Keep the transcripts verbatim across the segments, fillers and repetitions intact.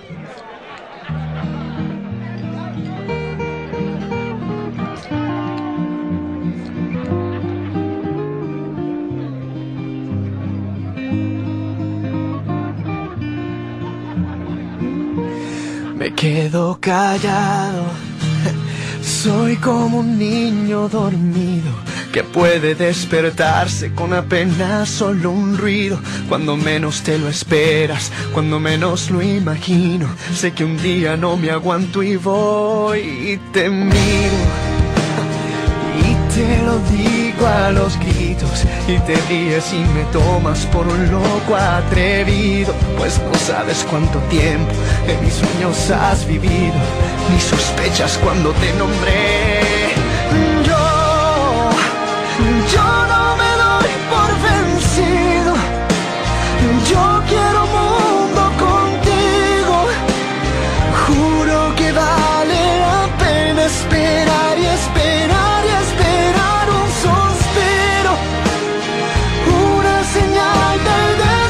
Me quedo callado, soy como un niño dormido que puede despertarse con apenas solo un ruido. Cuando menos te lo esperas, cuando menos lo imagino, sé que un día no me aguanto y voy y te miro y te lo digo a los gritos, y te ríes y me tomas por un loco atrevido, pues no sabes cuánto tiempo en mis sueños has vivido, ni sospechas cuando te nombré. Yo, yo no me doy por vencido, yo quiero mundo contigo, juro que vale la pena esperar y esperar y esperar un suspiro, una señal del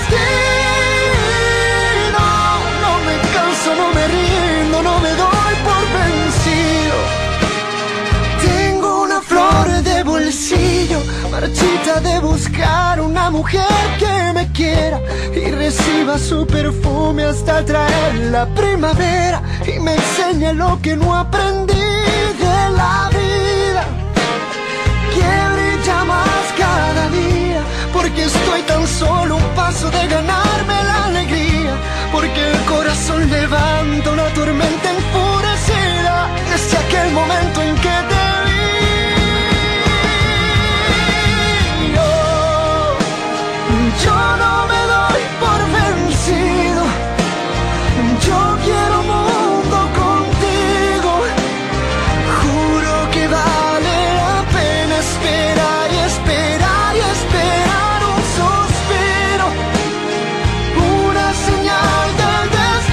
destino. No me canso, no me rindo, no me doy por vencido. Tengo una flor de bolsillo, marchita de buscar una mujer que me quiera y reciba su perfume hasta traer la primavera y me enseñe lo que no aprendí de la vida, que brilla más cada día, porque estoy tan solo un paso de ganarme la alegría, porque el corazón levanta una tormenta enfurecida desde aquel momento en que te vi. Yo, yo no me doy por vencido, yo quiero mundo contigo, juro que vale la pena esperar y esperar y esperar un suspiro, una señal del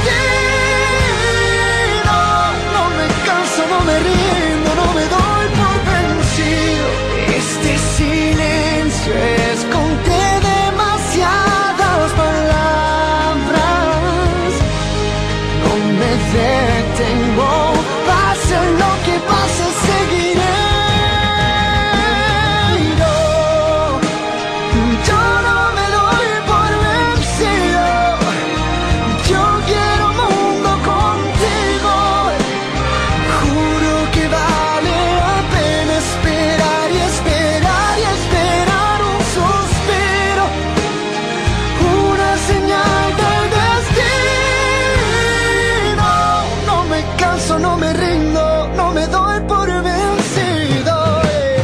destino. No me canso, no me rindo, no me doy por vencido. Este silencio esconde demasiadas palabras, no me detengo, pase lo que pase, seguiré. Yo, yo no me doy por vencido, yo quiero mundo contigo, juro que vale la pena esperar y esperar y esperar un suspiro, una señal del destino. No me canso, no me rindo, no me doy por vencido. eh.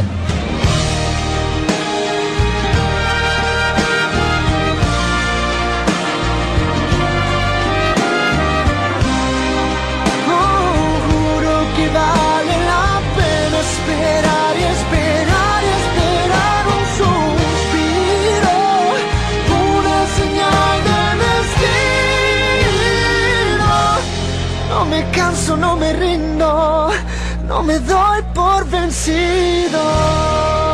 Oh, juro que vale la pena esperar y esperar y esperar un suspiro, una señal del destino. No me canso, no me rindo, no me doy por vencido.